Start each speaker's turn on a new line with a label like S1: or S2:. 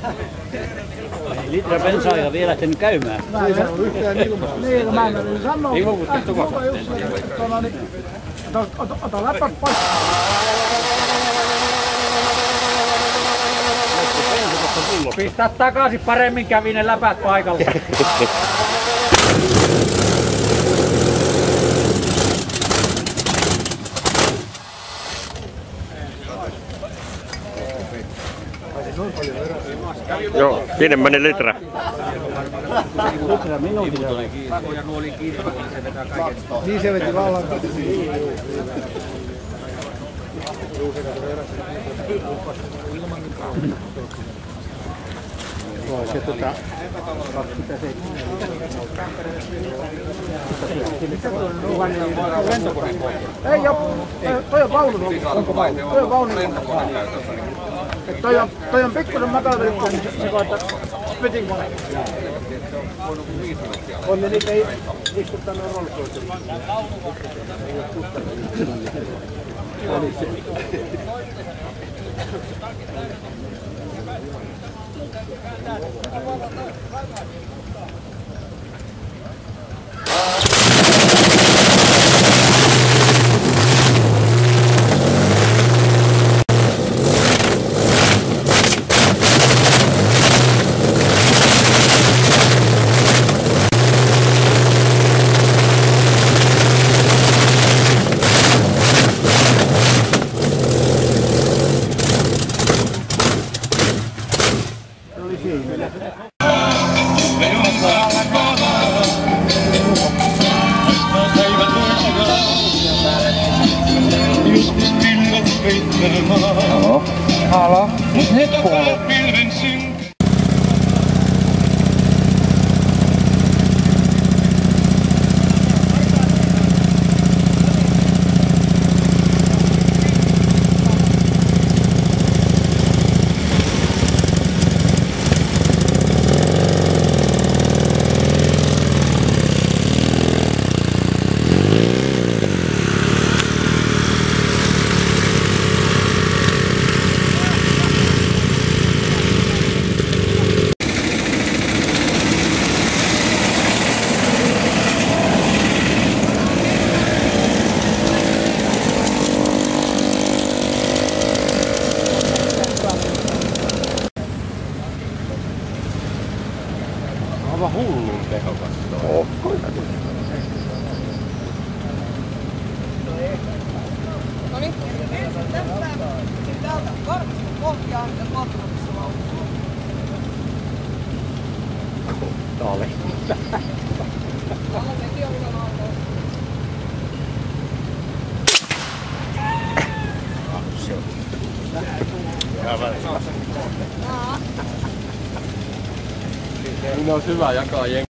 S1: Litra bensaa ja vielä lähtenyt käymään.
S2: Mä en sanonut yhtään ilmasta. Niin, mä en sanoa.
S1: Ei muuta tukossa.
S2: Ota läppät pois.
S3: Pistää takaisin, paremmin kävi ne läpät paikalle.
S4: Joo, pienemmäinen litra.
S1: Litra minuutilla.
S2: Niin se veti vallan. Se 27. Ei oo, toi on vaunu. Onko vaunu? Toi on vaunu. Toi on pikkusen matalarikko, niin se koettaa petin kone. On ne niitä ei istuttanut rollikoita. Oli se. Halo, nyt kuuluu.
S4: Aivan hullun tehokas. Oo, koita.
S5: No niin, ensin täältä varmasti pohjaan ja kontrollissa laukkuun.
S4: Taale.
S5: Tällä sekin on uuden auto.
S4: Minun on hyvä jakaa jengiä.